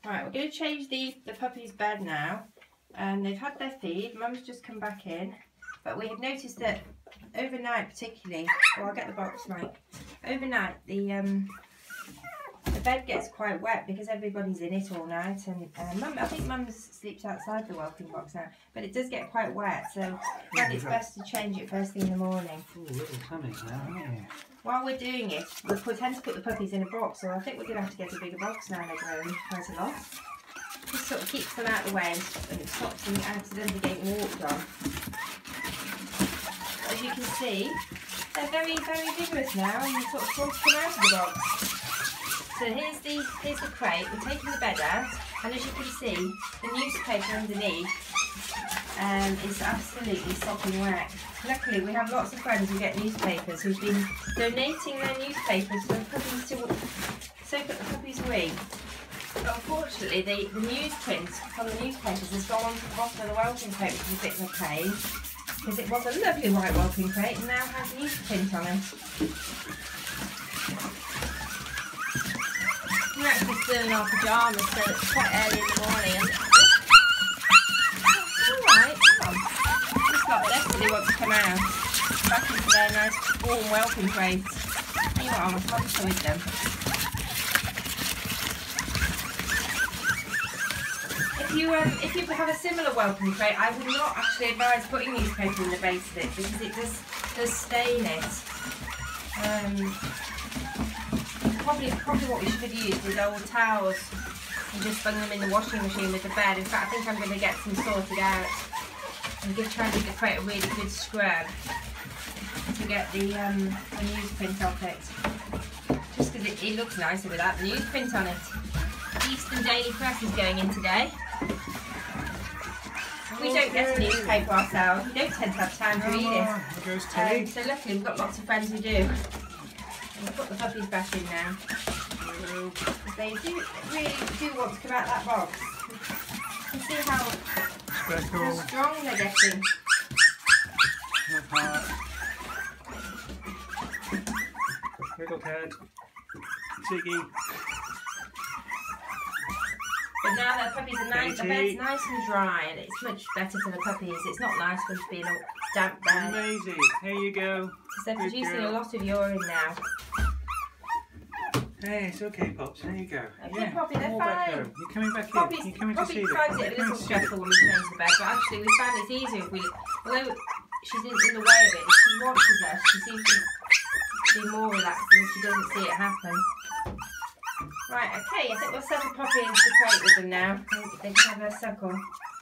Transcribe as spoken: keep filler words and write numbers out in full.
Right, we're going to change the, the puppy's bed now. And they've had their feed. Mum's just come back in. But we had noticed that overnight particularly, oh I'll get the box, Mike. Overnight the um, the bed gets quite wet because everybody's in it all night. And uh, Mum, I think Mum sleeps outside the whelping box now. But it does get quite wet, so I think it's best to change it first thing in the morning. Ooh, little tummies now, aren't you? While we're doing it, we tend to put the puppies in a box, so I think we're going to have to get a bigger box now. They're growing quite a lot. Just sort of keeps them out of the way and, and stops them accidentally getting walked on. As you can see, they're very, very vigorous now, and you sort of want to come out of the box. So here's the here's the crate. We're taking the bed out, and as you can see, the newspaper underneath um, is absolutely sopping wet. Luckily, we have lots of friends who get newspapers who've been donating their newspapers for the puppies to soak up the puppies' wee. But unfortunately, the, the newsprint from the newspapers has gone onto the bottom of the whelping crate, which is a bit of a pain, because it was a lovely white whelping crate and now has newsprint on it. We're actually still in our pyjamas, so it's quite early in the morning. Alright, come on. Just like this, they want to come out. Back into their nice warm whelping crates. You know, I'm a monster with them. If you, um, if you have a similar whelping crate, I would not actually advise putting newspaper in the base of it because it does, does stain it. Um, probably, probably what we should have used is old towels and just bung them in the washing machine with the bed. In fact, I think I'm going to get some sorted out and give, try and give the crate a really good scrub to get the, um, the newsprint off it. Just because it, it looks nicer without the newsprint on it. Eastern Daily Press is going in today. We don't get a newspaper ourselves. We don't tend to have time to read it. There goes Um, so luckily we've got lots of friends who do. We'll put the puppies back in now. They do really do want to come out that box. You can see how, how strong they're getting. Little head. Tiggy. But now the puppies are nice, the bed's nice and dry, and it's much better for the puppies. It's not nice for them to be in a damp bed. Amazing. Here you go. Because they're Good producing girl. a lot of urine now. Hey, it's okay, Pops. There you go. Okay, yeah. Poppy, they're All fine. back home. You're coming back Poppy's, in. You're coming Poppy to see them. finds it a little stressful when we change the bed, but actually we found it's easier if we, although she's in, in the way of it, if she watches us, she seems to be more relaxed than if she doesn't see it happen. Right, okay, I think we'll settle Poppy into the crate with them now. They can have her suckle.